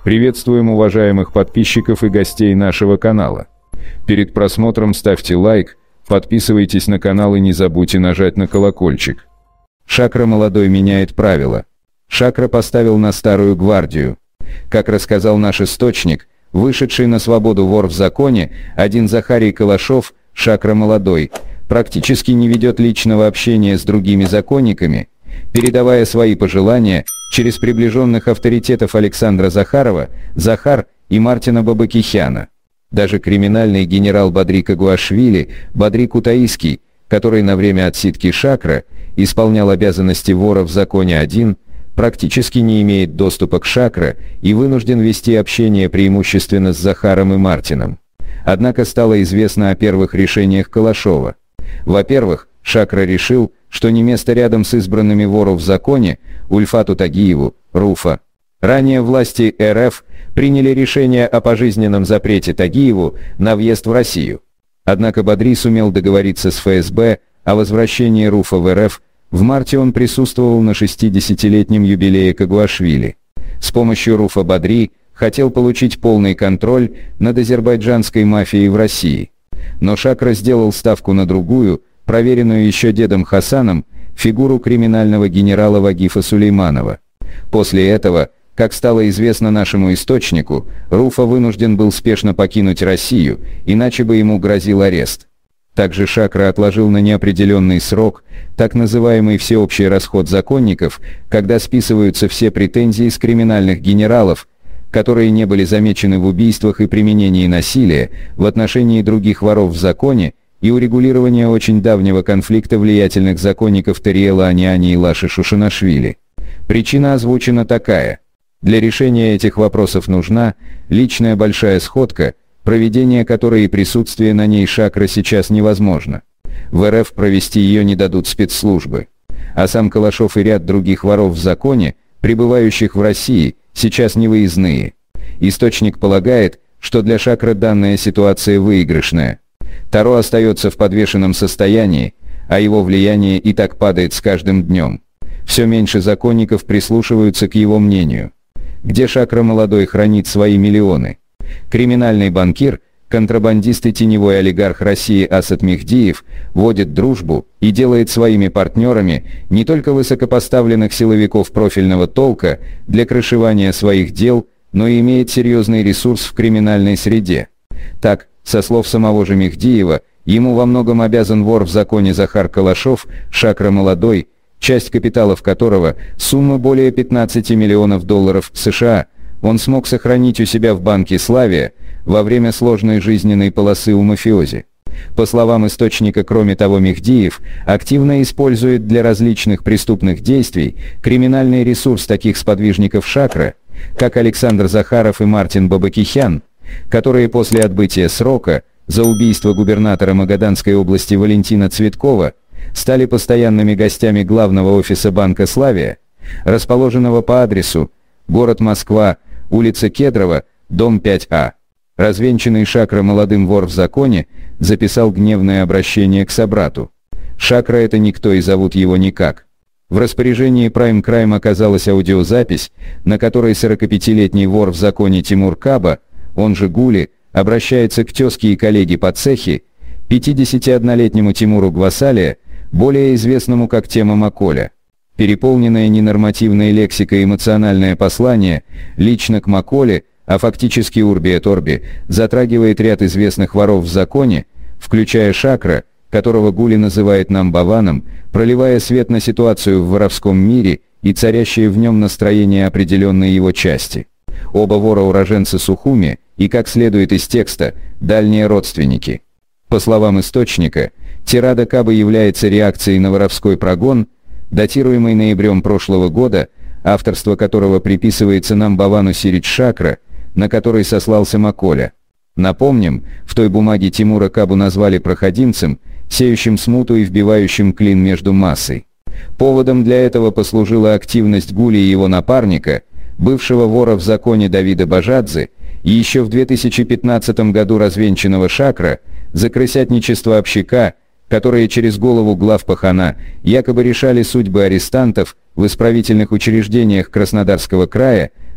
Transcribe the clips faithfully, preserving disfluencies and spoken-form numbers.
Приветствуем уважаемых подписчиков и гостей нашего канала. Перед просмотром ставьте лайк, подписывайтесь на канал и не забудьте нажать на колокольчик. Шакра молодой меняет правила. Шакра поставил на старую гвардию. Как рассказал наш источник, вышедший на свободу вор в законе, один Захарий Калашов, Шакра молодой, практически не ведет личного общения с другими законниками, передавая свои пожелания через приближенных авторитетов Александра Захарова, Захар и Мартина Бабакихяна. Даже криминальный генерал Бадри Кагуашвили, Бадри Кутаиский, который на время отсидки Шакра исполнял обязанности вора в законе один, практически не имеет доступа к Шакра и вынужден вести общение преимущественно с Захаром и Мартином. Однако стало известно о первых решениях Калашова. Во-первых, Шакра решил, что не место рядом с избранными вору в законе Ульфату Тагиеву, Руфа. Ранее власти эр эф приняли решение о пожизненном запрете Тагиеву на въезд в Россию. Однако Бадри сумел договориться с эф эс бэ о возвращении Руфа в эр эф. В марте он присутствовал на шестидесятилетнем юбилее Кагуашвили. С помощью Руфа Бадри хотел получить полный контроль над азербайджанской мафией в России. Но Шакра сделал ставку на другую, проверенную еще дедом Хасаном, фигуру криминального генерала Вагифа Сулейманова. После этого, как стало известно нашему источнику, Руфа вынужден был спешно покинуть Россию, иначе бы ему грозил арест. Также Шакра отложил на неопределенный срок так называемый всеобщий расход законников, когда списываются все претензии с криминальных генералов, которые не были замечены в убийствах и применении насилия в отношении других воров в законе, и урегулирования очень давнего конфликта влиятельных законников Тариэла Аниани и Лаши Шушанашвили. Причина озвучена такая. Для решения этих вопросов нужна личная большая сходка, проведение которой и присутствие на ней Шакра сейчас невозможно. В эр эф провести ее не дадут спецслужбы. А сам Калашов и ряд других воров в законе, пребывающих в России, сейчас не выездные. Источник полагает, что для Шакры данная ситуация выигрышная. Таро остается в подвешенном состоянии, а его влияние и так падает с каждым днем. Все меньше законников прислушиваются к его мнению. Где Шакра молодой хранит свои миллионы? Криминальный банкир, контрабандист и теневой олигарх России Асад Мехдиев водит дружбу и делает своими партнерами не только высокопоставленных силовиков профильного толка для крышевания своих дел, но и имеет серьезный ресурс в криминальной среде. Так, со слов самого же Мехдиева, ему во многом обязан вор в законе Захар Калашов, Шакра молодой, часть капиталов которого, сумма более пятнадцати миллионов долларов США, он смог сохранить у себя в банке Славия во время сложной жизненной полосы у мафиози. По словам источника, кроме того, Мехдиев активно использует для различных преступных действий криминальный ресурс таких сподвижников Шакра, как Александр Захаров и Мартин Бабакихян, которые после отбытия срока за убийство губернатора Магаданской области Валентина Цветкова стали постоянными гостями главного офиса банка Славия, расположенного по адресу город Москва, улица Кедрова, дом пять А. Развенчанный Шакра молодым вор в законе записал гневное обращение к собрату. Шакра это никто и зовут его никак. В распоряжении Prime Crime оказалась аудиозапись, на которой сорокапятилетний вор в законе Тимур Каба, он же Гули, обращается к тезке и коллеге по цехе, пятидесятиоднолетнему Тимуру Гвасалия, более известному как Тема Маколя. Переполненное ненормативной лексикой эмоциональное послание лично к Маколе, а фактически Урби эт Орби, затрагивает ряд известных воров в законе, включая Шакра, которого Гули называет намбаваном, проливая свет на ситуацию в воровском мире и царящее в нем настроение определенной его части. Оба вора уроженцы Сухуми и, как следует из текста, дальние родственники. По словам источника, тирада Кабы является реакцией на воровской прогон, датируемый ноябрем прошлого года, авторство которого приписывается намбавану Сирич Шакра, на который сослался Маколя. Напомним, в той бумаге Тимура Кабу назвали проходимцем, сеющим смуту и вбивающим клин между массой. Поводом для этого послужила активность Гули и его напарника, бывшего вора в законе Давида Бажадзе, и еще в две тысячи пятнадцатом году развенчанного Шакра, за крысятничество общака, которые через голову глав пахана якобы решали судьбы арестантов в исправительных учреждениях Краснодарского края,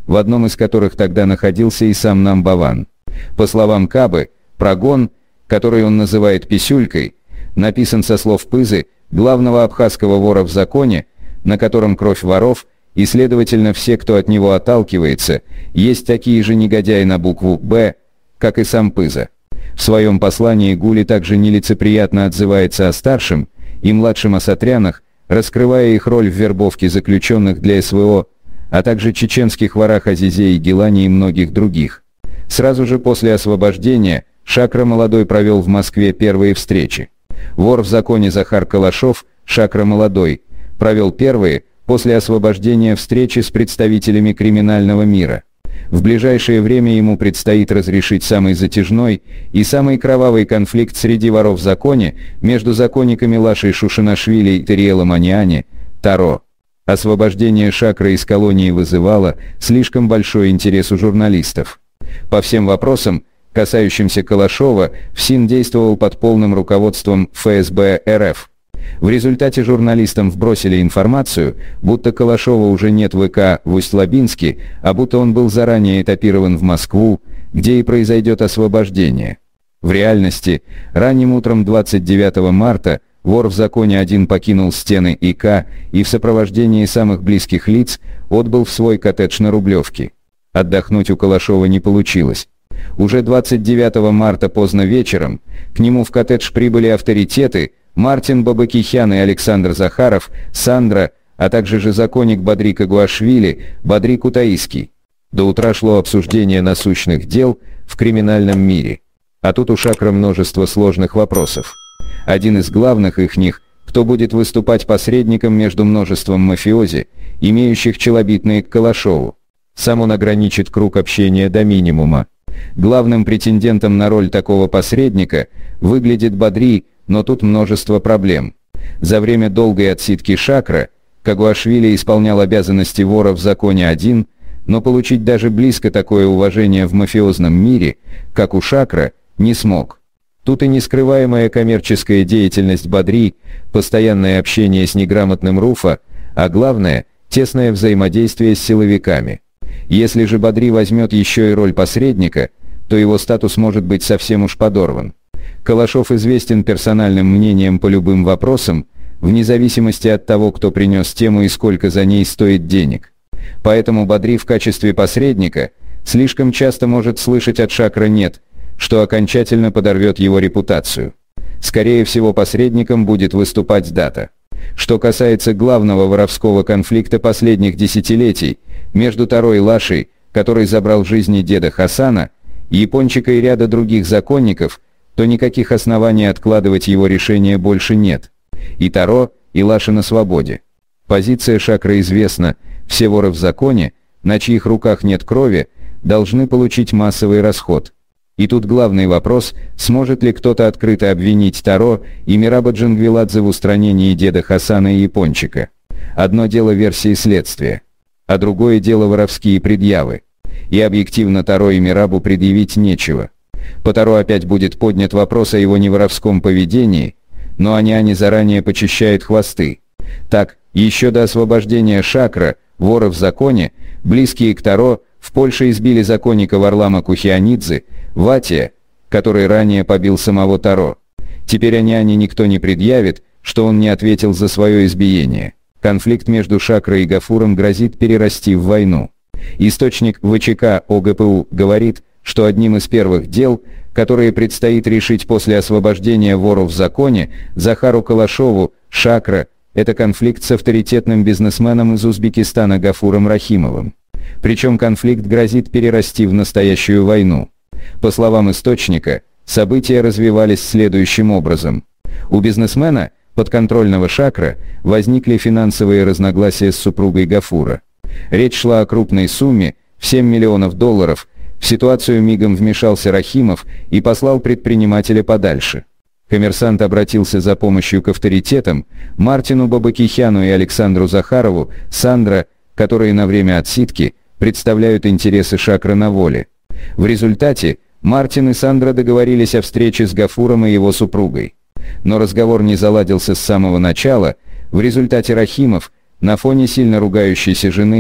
в одном из которых тогда находился и сам Намбаван. По словам Кабы, прогон, который он называет «писюлькой», написан со слов Пызы, главного абхазского вора в законе, на котором кровь воров, и, следовательно, все, кто от него отталкивается, есть такие же негодяи на букву «Б», как и сам Пыза. В своем послании Гули также нелицеприятно отзывается о старшем и младшем осатрянах, раскрывая их роль в вербовке заключенных для СВО, а также чеченских ворах Азизе и Гилани и многих других. Сразу же после освобождения Шакра Молодой провел в Москве первые встречи. Вор в законе Захар Калашов, Шакра Молодой, провел первые, после освобождения, встречи с представителями криминального мира. В ближайшее время ему предстоит разрешить самый затяжной и самый кровавый конфликт среди воров в законе между законниками Лашей Шушинашвили и Териэлом Аниани, Таро. Освобождение Шакры из колонии вызывало слишком большой интерес у журналистов. По всем вопросам, касающимся Калашова, ФСИН действовал под полным руководством эф эс бэ эр эф. В результате журналистам вбросили информацию, будто Калашова уже нет в вэ ка в Усть-Лабинске, а будто он был заранее этапирован в Москву, где и произойдет освобождение. В реальности, ранним утром двадцать девятого марта вор в законе один покинул стены и ка и в сопровождении самых близких лиц отбыл в свой коттедж на Рублевке. Отдохнуть у Калашова не получилось. Уже двадцать девятого марта поздно вечером к нему в коттедж прибыли авторитеты Мартин Бабакихян и Александр Захаров, Сандра, а также же законник Бадри Кагуашвили, Бадри Кутаиский. До утра шло обсуждение насущных дел в криминальном мире. А тут у Шакра множество сложных вопросов. Один из главных их них, кто будет выступать посредником между множеством мафиози, имеющих челобитные к Калашову. Сам он ограничит круг общения до минимума. Главным претендентом на роль такого посредника выглядит Бадри, но тут множество проблем. За время долгой отсидки Шакра Кагуашвили исполнял обязанности вора в законе один, но получить даже близко такое уважение в мафиозном мире, как у Шакра, не смог. Тут и нескрываемая коммерческая деятельность Бадри, постоянное общение с неграмотным Руфа, а главное – тесное взаимодействие с силовиками. Если же Бадри возьмет еще и роль посредника, то его статус может быть совсем уж подорван. Калашов известен персональным мнением по любым вопросам, вне зависимости от того, кто принес тему и сколько за ней стоит денег. Поэтому Бадри в качестве посредника слишком часто может слышать от Шакра «нет», что окончательно подорвет его репутацию. Скорее всего, посредником будет выступать Дата. Что касается главного воровского конфликта последних десятилетий между Таро и Лашей, который забрал жизни деда Хасана, Япончика и ряда других законников, то никаких оснований откладывать его решение больше нет. И Таро, и Лаша на свободе. Позиция Шакры известна: все воры в законе, на чьих руках нет крови, должны получить массовый расход. И тут главный вопрос, сможет ли кто-то открыто обвинить Таро и Мираба Джангвиладзе в устранении деда Хасана и Япончика. Одно дело версии следствия, а другое дело воровские предъявы. И объективно Таро и Мирабу предъявить нечего. По Таро опять будет поднят вопрос о его неворовском поведении, но они заранее почищают хвосты. Так, еще до освобождения Шакра, вора в законе, близкие к Таро в Польше избили законника Варлама Кухианидзе, Ватия, который ранее побил самого Таро. Теперь они никто не предъявит, что он не ответил за свое избиение. Конфликт между Шакрой и Гафуром грозит перерасти в войну. Источник вэ че ка о гэ пэ у говорит, что одним из первых дел, которые предстоит решить после освобождения вору в законе, Захару Калашову, Шакра, это конфликт с авторитетным бизнесменом из Узбекистана Гафуром Рахимовым. Причем конфликт грозит перерасти в настоящую войну. По словам источника, события развивались следующим образом. У бизнесмена, подконтрольного Шакра, возникли финансовые разногласия с супругой Гафура. Речь шла о крупной сумме, в семь миллионов долларов. В ситуацию мигом вмешался Рахимов и послал предпринимателя подальше. Коммерсант обратился за помощью к авторитетам, Мартину Бабакихяну и Александру Захарову, Сандра, которые на время отсидки представляют интересы Шакра на воле. В результате Мартин и Сандра договорились о встрече с Гафуром и его супругой. Но разговор не заладился с самого начала. В результате Рахимов, на фоне сильно ругающейся жены,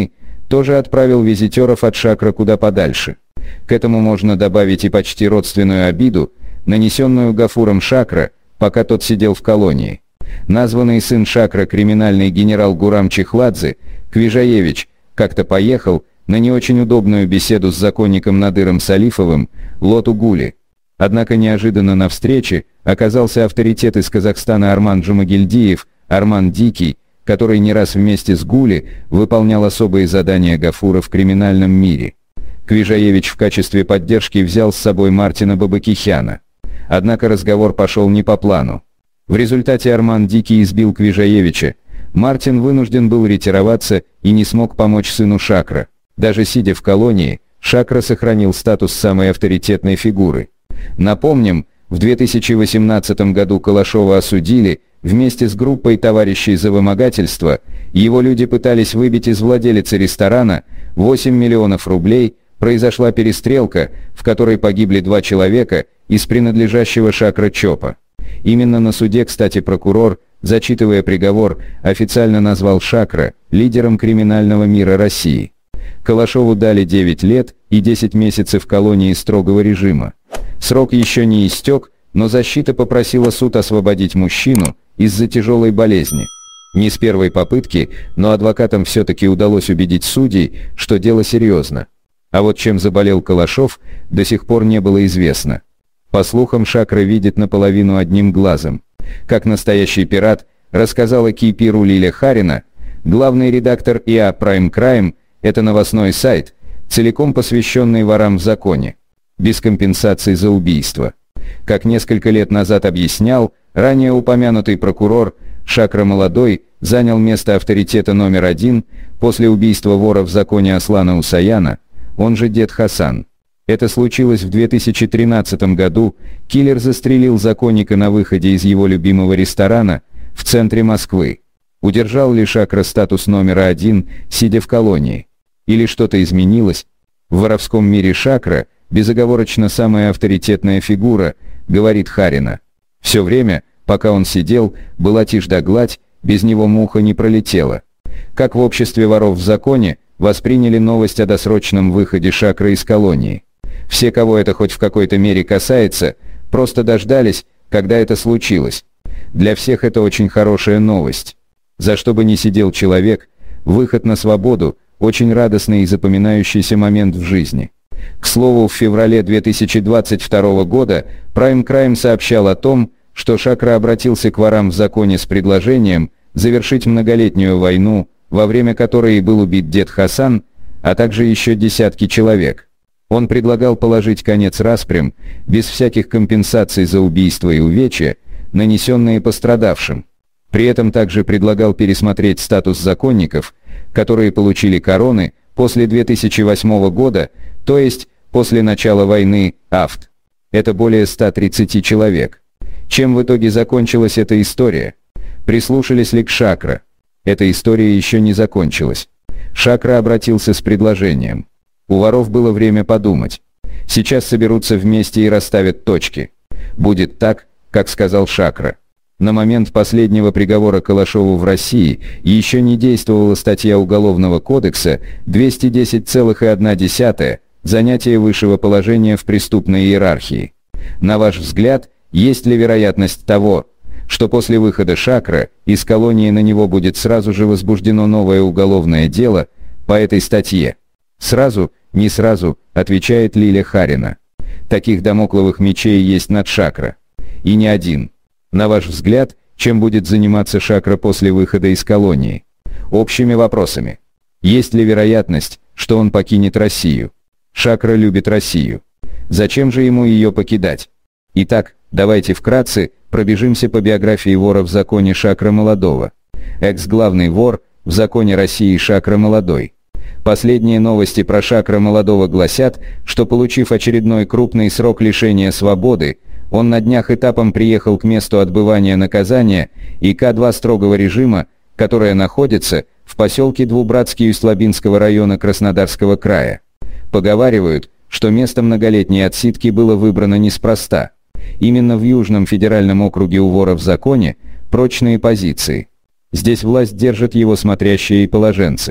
тоже отправил визитеров от Шакра куда подальше. К этому можно добавить и почти родственную обиду, нанесенную Гафуром Шакра, пока тот сидел в колонии. Названный сын Шакра, криминальный генерал Гурам Чехладзе, Квижаевич, как-то поехал на не очень удобную беседу с законником Надыром Салифовым, Лоту Гули. Однако неожиданно на встрече оказался авторитет из Казахстана Арман Джумагильдиев, Арман Дикий, который не раз вместе с Гули выполнял особые задания Гафура в криминальном мире. Квижаевич в качестве поддержки взял с собой Мартина Бабакихяна. Однако разговор пошел не по плану. В результате Арман Дикий избил Квижаевича. Мартин вынужден был ретироваться и не смог помочь сыну Шакра. Даже сидя в колонии, Шакра сохранил статус самой авторитетной фигуры. Напомним, в две тысячи восемнадцатом году Калашова осудили, вместе с группой товарищей за вымогательство, его люди пытались выбить из владелицы ресторана восемь миллионов рублей, произошла перестрелка, в которой погибли два человека из принадлежащего Шакра ЧОПа. Именно на суде, кстати, прокурор, зачитывая приговор, официально назвал Шакра лидером криминального мира России. Калашову дали девять лет и десять месяцев колонии строгого режима. Срок еще не истек, но защита попросила суд освободить мужчину из-за тяжелой болезни. Не с первой попытки, но адвокатам все-таки удалось убедить судей, что дело серьезно. А вот чем заболел Калашов, до сих пор не было известно. По слухам, Шакра видит наполовину одним глазом. Как настоящий пират, рассказала Кипиру Лиля Харина, главный редактор ИА Prime Crime, это новостной сайт, целиком посвященный ворам в законе, без компенсации за убийство. Как несколько лет назад объяснял, ранее упомянутый прокурор, Шакра Молодой занял место авторитета номер один после убийства вора в законе Аслана Усаяна, он же Дед Хасан. Это случилось в две тысячи тринадцатом году, киллер застрелил законника на выходе из его любимого ресторана в центре Москвы. Удержал ли Шакра статус номера один, сидя в колонии? Или что-то изменилось? В воровском мире Шакра безоговорочно самая авторитетная фигура, говорит Харина. Все время, пока он сидел, была тишь да гладь, без него муха не пролетела. Как в обществе воров в законе восприняли новость о досрочном выходе Шакра из колонии? Все, кого это хоть в какой-то мере касается, просто дождались, когда это случилось. Для всех это очень хорошая новость. За что бы ни сидел человек, выход на свободу – очень радостный и запоминающийся момент в жизни. К слову, в феврале две тысячи двадцать второго года Prime Crime сообщал о том, что Шакра обратился к ворам в законе с предложением завершить многолетнюю войну, во время которой и был убит Дед Хасан, а также еще десятки человек. Он предлагал положить конец распрям, без всяких компенсаций за убийства и увечья, нанесенные пострадавшим. При этом также предлагал пересмотреть статус законников, которые получили короны после две тысячи восьмого года, то есть после начала войны, АФТ. Это более ста тридцати человек. Чем в итоге закончилась эта история? Прислушались ли к Шакра? Эта история еще не закончилась. Шакра обратился с предложением. У воров было время подумать. Сейчас соберутся вместе и расставят точки. Будет так, как сказал Шакра. На момент последнего приговора Калашову в России еще не действовала статья Уголовного кодекса двести десять целых одна десятая «Занятие высшего положения в преступной иерархии». На ваш взгляд, есть ли вероятность того, что после выхода Шакра из колонии на него будет сразу же возбуждено новое уголовное дело по этой статье? Сразу, не сразу, отвечает Лиля Харина. Таких дамокловых мечей есть над Шакра. И не один. На ваш взгляд, чем будет заниматься Шакра после выхода из колонии? Общими вопросами. Есть ли вероятность, что он покинет Россию? Шакра любит Россию. Зачем же ему ее покидать? Итак, давайте вкратце пробежимся по биографии вора в законе Шакра Молодого. Экс-главный вор в законе России Шакра Молодой. Последние новости про Шакра Молодого гласят, что, получив очередной крупный срок лишения свободы, он на днях этапом приехал к месту отбывания наказания И К два строгого режима, которое находится в поселке Двубратский Услабинского района Краснодарского края. Поговаривают, что место многолетней отсидки было выбрано неспроста. Именно в Южном федеральном округе у вора в законе прочные позиции. Здесь власть держат его смотрящие и положенцы.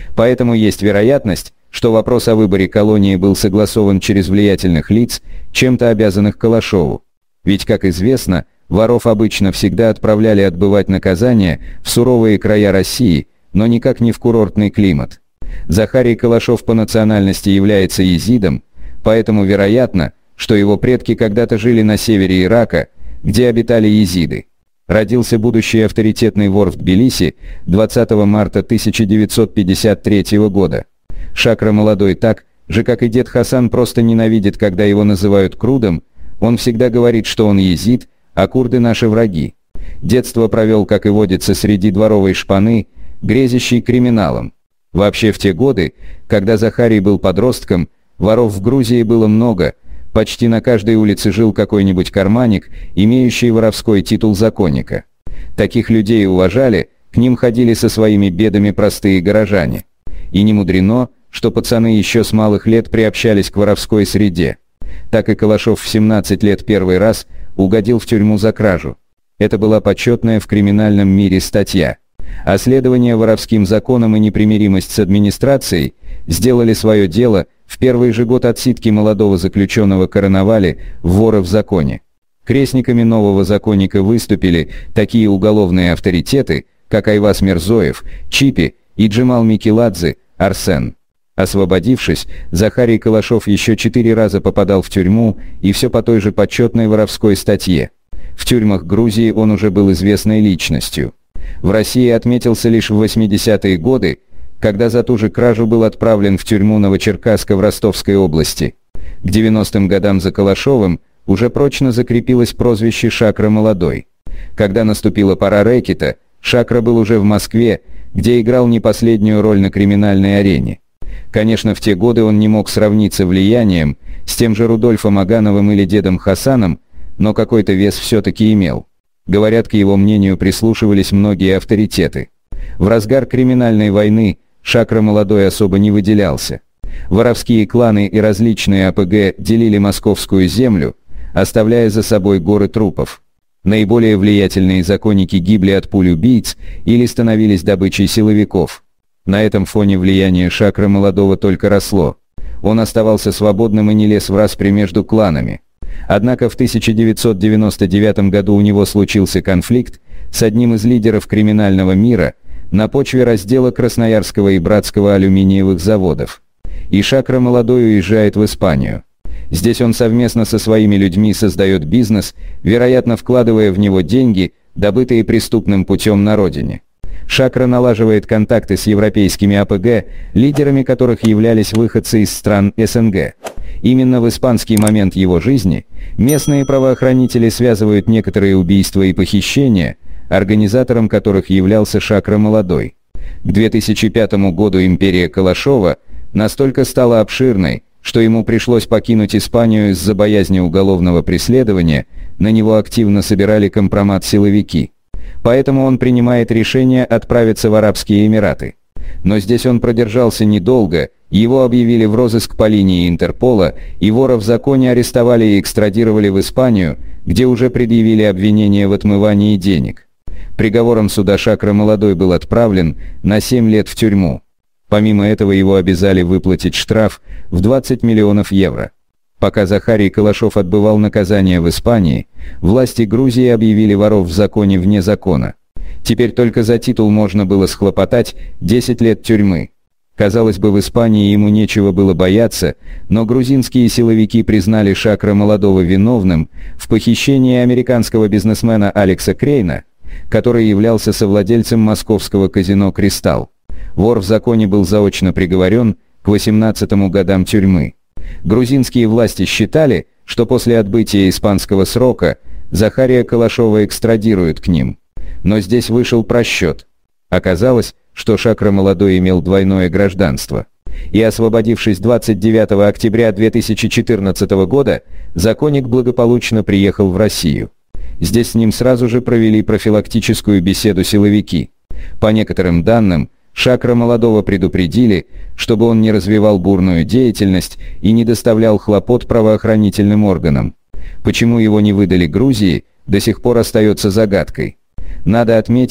Поэтому есть вероятность, что вопрос о выборе колонии был согласован через влиятельных лиц, чем-то обязанных Калашову. Ведь, как известно, воров обычно всегда отправляли отбывать наказание в суровые края России, но никак не в курортный климат. Захарий Калашов по национальности является езидом, поэтому вероятно, что его предки когда-то жили на севере Ирака, где обитали езиды. Родился будущий авторитетный вор в Тбилиси двадцатого марта тысяча девятьсот пятьдесят третьего года. Шакра молодой так же, как и дед Хасан, просто ненавидит, когда его называют крудом. Он всегда говорит, что он езид, а курды наши враги. Детство провел, как и водится, среди дворовой шпаны, грезящей криминалом. Вообще в те годы, когда Захарий был подростком, воров в Грузии было много, почти на каждой улице жил какой-нибудь карманник, имеющий воровской титул законника. Таких людей уважали, к ним ходили со своими бедами простые горожане. И не мудрено, что пацаны еще с малых лет приобщались к воровской среде. Так и Калашов в семнадцать лет первый раз угодил в тюрьму за кражу. Это была почетная в криминальном мире статья. А следование воровским законам и непримиримость с администрацией сделали свое дело. В первый же год отсидки молодого заключенного короновали вора в законе. Крестниками нового законника выступили такие уголовные авторитеты, как Айваз Мирзоев, Чипи и Джемал Микеладзе, Арсен. Освободившись, Захарий Калашов еще четыре раза попадал в тюрьму, и все по той же почетной воровской статье. В тюрьмах Грузии он уже был известной личностью. В России отметился лишь в восьмидесятые годы, когда за ту же кражу был отправлен в тюрьму Новочеркасска в Ростовской области. К девяностым годам за Калашовым уже прочно закрепилось прозвище «Шакра молодой». Когда наступила пора рэкета, Шакра был уже в Москве, где играл не последнюю роль на криминальной арене. Конечно, в те годы он не мог сравниться влиянием с тем же Рудольфом Агановым или дедом Хасаном, но какой-то вес все-таки имел. Говорят, к его мнению прислушивались многие авторитеты. В разгар криминальной войны Шакра молодой особо не выделялся. Воровские кланы и различные АПГ делили московскую землю, оставляя за собой горы трупов. Наиболее влиятельные законники гибли от пуль убийц или становились добычей силовиков. На этом фоне влияние Шакры молодого только росло. Он оставался свободным и не лез в распри между кланами. Однако в тысяча девятьсот девяносто девятом году у него случился конфликт с одним из лидеров криминального мира на почве раздела Красноярского и Братского алюминиевых заводов. И Шакра молодой уезжает в Испанию. Здесь он совместно со своими людьми создает бизнес, вероятно вкладывая в него деньги, добытые преступным путем на родине. Шакра налаживает контакты с европейскими АПГ, лидерами которых являлись выходцы из стран СНГ. Именно в испанский момент его жизни местные правоохранители связывают некоторые убийства и похищения, организатором которых являлся Шакра молодой. К две тысячи пятому году империя Калашова настолько стала обширной, что ему пришлось покинуть Испанию из-за боязни уголовного преследования, на него активно собирали компромат силовики. Поэтому он принимает решение отправиться в Арабские Эмираты. Но здесь он продержался недолго, его объявили в розыск по линии Интерпола, и вора в законе арестовали и экстрадировали в Испанию, где уже предъявили обвинение в отмывании денег. Приговором суда Шакра молодой был отправлен на семь лет в тюрьму. Помимо этого его обязали выплатить штраф в двадцать миллионов евро. Пока Захарий Калашов отбывал наказание в Испании, власти Грузии объявили воров в законе вне закона. Теперь только за титул можно было схлопотать десять лет тюрьмы. Казалось бы, в Испании ему нечего было бояться, но грузинские силовики признали Шакра молодого виновным в похищении американского бизнесмена Алекса Крейна, который являлся совладельцем московского казино «Кристалл». Вор в законе был заочно приговорен к восемнадцатому годам тюрьмы. Грузинские власти считали, что после отбытия испанского срока Захария Калашова экстрадируют к ним. Но здесь вышел просчет. Оказалось, что Шакра молодой имел двойное гражданство. И освободившись двадцать девятого октября две тысячи четырнадцатого года, законник благополучно приехал в Россию. Здесь с ним сразу же провели профилактическую беседу силовики. По некоторым данным, Шакра молодого предупредили, чтобы он не развивал бурную деятельность и не доставлял хлопот правоохранительным органам. Почему его не выдали Грузии, до сих пор остается загадкой. Надо отметить,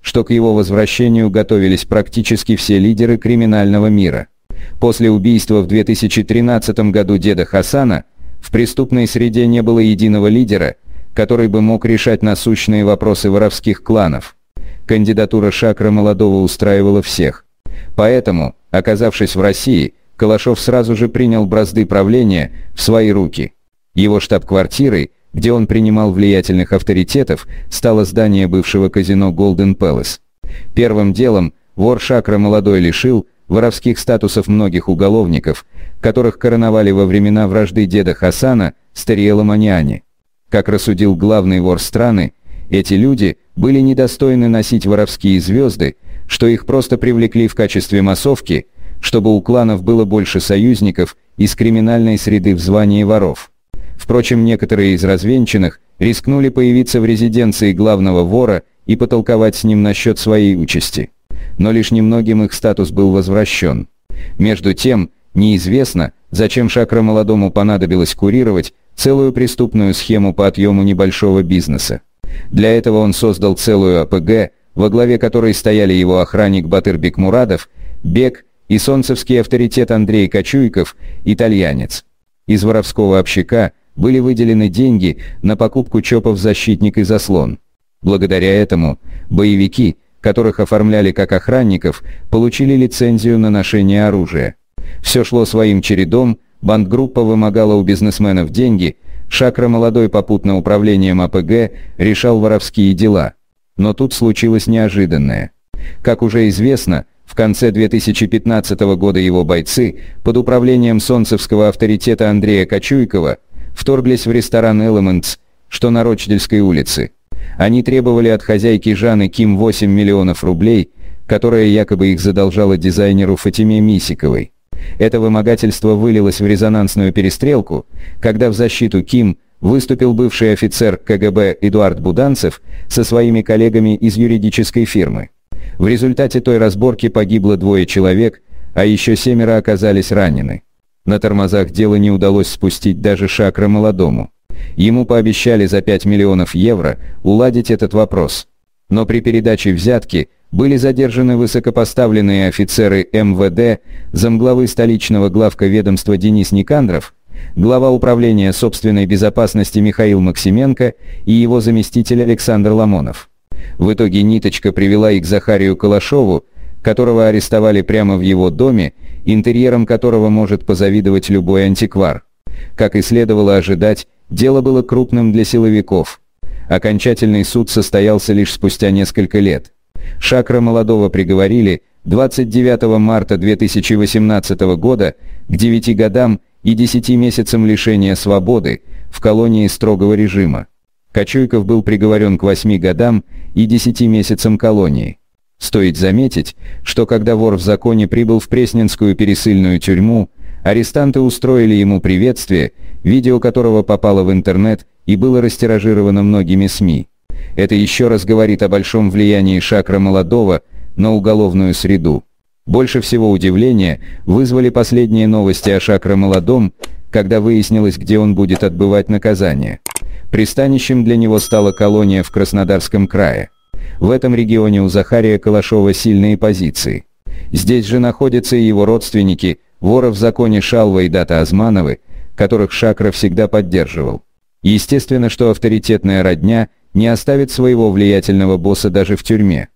что к его возвращению готовились практически все лидеры криминального мира. После убийства в две тысячи тринадцатом году деда Хасана в преступной среде не было единого лидера, который бы мог решать насущные вопросы воровских кланов. Кандидатура Шакра Молодого устраивала всех. Поэтому, оказавшись в России, Калашов сразу же принял бразды правления в свои руки. Его штаб-квартирой, где он принимал влиятельных авторитетов, стало здание бывшего казино Golden Palace. Первым делом вор Шакра Молодой лишил воровских статусов многих уголовников, которых короновали во времена вражды деда Хасана с Тариэлом Аниани. Как рассудил главный вор страны, эти люди были недостойны носить воровские звезды, что их просто привлекли в качестве массовки, чтобы у кланов было больше союзников из криминальной среды в звании воров. Впрочем, некоторые из развенчанных рискнули появиться в резиденции главного вора и потолковать с ним насчет своей участи. Но лишь немногим их статус был возвращен. Между тем, неизвестно, зачем Шакра Молодому понадобилось курировать целую преступную схему по отъему небольшого бизнеса. Для этого он создал целую А Пэ Гэ, во главе которой стояли его охранник Батыр Бекмурадов, Бек и солнцевский авторитет Андрей Кочуйков, итальянец. Из воровского общака были выделены деньги на покупку ЧОПов «Защитник» и «Заслон». Благодаря этому боевики, которых оформляли как охранников, получили лицензию на ношение оружия. Все шло своим чередом, бандгруппа вымогала у бизнесменов деньги, Шакра Молодой попутно управлением А Пэ Гэ решал воровские дела. Но тут случилось неожиданное. Как уже известно, в конце две тысячи пятнадцатого года его бойцы под управлением солнцевского авторитета Андрея Кочуйкова вторглись в ресторан Elements, что на Рочдельской улице. Они требовали от хозяйки Жанны Ким восемь миллионов рублей, которая якобы их задолжала дизайнеру Фатиме Мисиковой. Это вымогательство вылилось в резонансную перестрелку, когда в защиту Ким выступил бывший офицер Ка Гэ Бэ Эдуард Буданцев со своими коллегами из юридической фирмы. В результате той разборки погибло двое человек, а еще семеро оказались ранены. На тормозах дело не удалось спустить даже Шакра Молодому. Ему пообещали за пять миллионов евро уладить этот вопрос. Но при передаче взятки были задержаны высокопоставленные офицеры Эм Вэ Дэ, замглавы столичного главка ведомства Денис Никандров, глава управления собственной безопасности Михаил Максименко и его заместитель Александр Ламонов. В итоге ниточка привела их к Захарию Калашову, которого арестовали прямо в его доме, интерьером которого может позавидовать любой антиквар. Как и следовало ожидать, дело было крупным для силовиков. Окончательный суд состоялся лишь спустя несколько лет. Шакра Молодого приговорили двадцать девятого марта две тысячи восемнадцатого года к девяти годам и десяти месяцам лишения свободы в колонии строгого режима. Кочуйков был приговорен к восьми годам и десяти месяцам колонии. Стоит заметить, что когда вор в законе прибыл в Пресненскую пересыльную тюрьму, арестанты устроили ему приветствие, видео которого попало в интернет и было растиражировано многими СМИ. Это еще раз говорит о большом влиянии Шакра Молодого на уголовную среду. Больше всего удивления вызвали последние новости о Шакра Молодом, когда выяснилось, где он будет отбывать наказание. Пристанищем для него стала колония в Краснодарском крае. В этом регионе у Захария Калашова сильные позиции. Здесь же находятся и его родственники, воры в законе Шалва и Дата Азмановы, которых Шакра всегда поддерживал. Естественно, что авторитетная родня не оставит своего влиятельного босса даже в тюрьме.